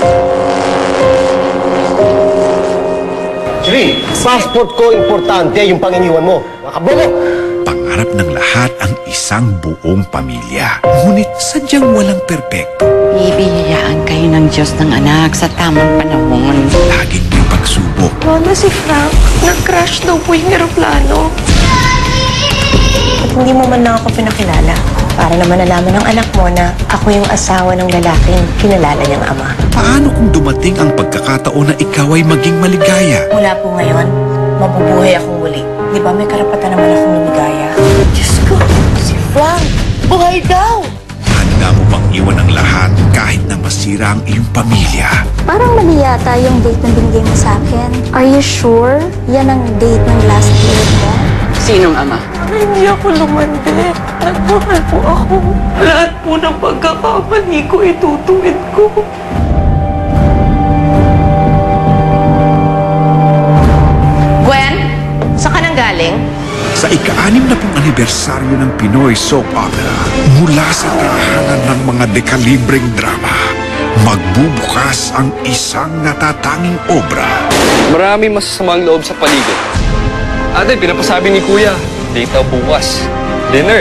Rin, passport ko importante yung panginiwan mo. Nakabobo! Pangarap ng lahat ang isang buong pamilya. Ngunit sadyang walang perpekto. Ibibigyan kayo ng Diyos ng anak sa tamang panahon. Laging may pagsubok. Mama, si Frank, nag-crash daw po yung eroplano. At hindi mo man lang ako pinakilala. Para naman nalaman ng anak mo na ako yung asawa ng lalaking kinalala niyang ama. Paano kung dumating ang pagkakataon na ikaw ay maging maligaya? Mula po ngayon, mabubuhay akong muli. Di ba may karapatan naman akong lumigaya? Diyos ko, si Frank, buhay daw! Handa mo bang iwan ang lahat kahit na masira ang iyong pamilya? Parang mali yata yung date na binigay mo sa akin. Are you sure? Yan ang date ng last year mo? Sinong ama? Hindi ako lumandi. Nagmahal po ako. Lahat po ng pagkakamali ko, itutuwid ko. Gwen, saan ka nang galing? Sa ika-6 na pong anibersaryo ng Pinoy Soap Opera, mula sa tahanan ng mga dekalibreng drama, magbubukas ang isang natatanging obra. Maraming masasamang loob sa paligid. Ate, pinapasabi ni Kuya, date daw bukas. Dinner.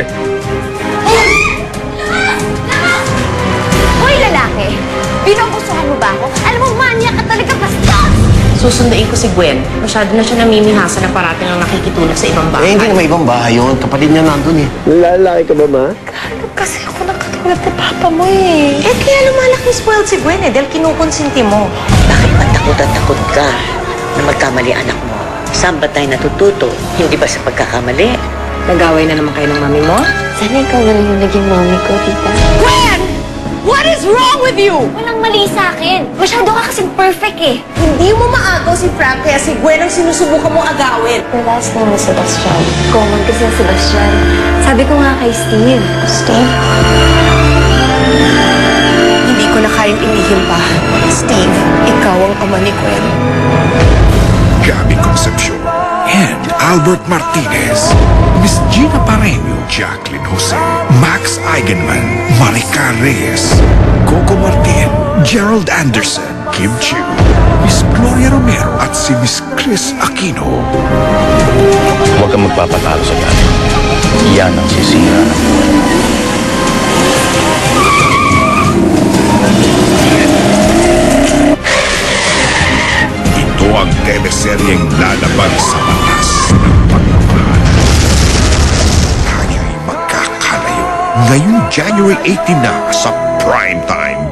Hoy, lalaki! Binubusuhan mo ba ako? Alam mo, manya ka talaga, bastos! Susunduin ko si Gwen. Masyado na siya namimihasa na parating ang nakikitulog sa ibang bahay. Hindi na may ibang bahay yun. Kapatid niya nandun eh. Lalaki ka ba, ma? Kasi ako nakatulad ni Papa mo eh. Kaya lumalaking spoiled si Gwen eh, dahil kinukonsinti mo. Bakit ba takot ka na magkamali anak mo? Saan ba tayo natututo? Hindi ba sa pagkakamali? Nag-away na naman kayo ng mami mo? Sana ikaw na lang yung naging mommy ko, tita. Gwen! What is wrong with you? Walang mali sa akin. Masyado ka kasing perfect eh. Hindi mo maagaw si Frank, kaya si Gwen ang sinusubukan mo agawin. Your last name is Sebastian. Common kasi ang Sebastian. Sabi ko nga kay Steve. Steve? Hindi ko na kayang ilihim pa. Steve, ikaw ang ama ni Gwen. Gabby Concepcion and Albert Martinez, Miss Gina Pareño, Jacqueline Jose, Max Eigenman, Maricar Reyes, Coco Martin, Gerald Anderson, Kim Chiu, Miss Gloria Romero at si Miss Chris Aquino. Huwag kang magpapatalo sa dati. Yan ang sisira ng Ito ang teleseryeng lalabag sa batas ng pagmamahal. Tayo'y magkakalayo. Ngayong January 18 na sa Primetime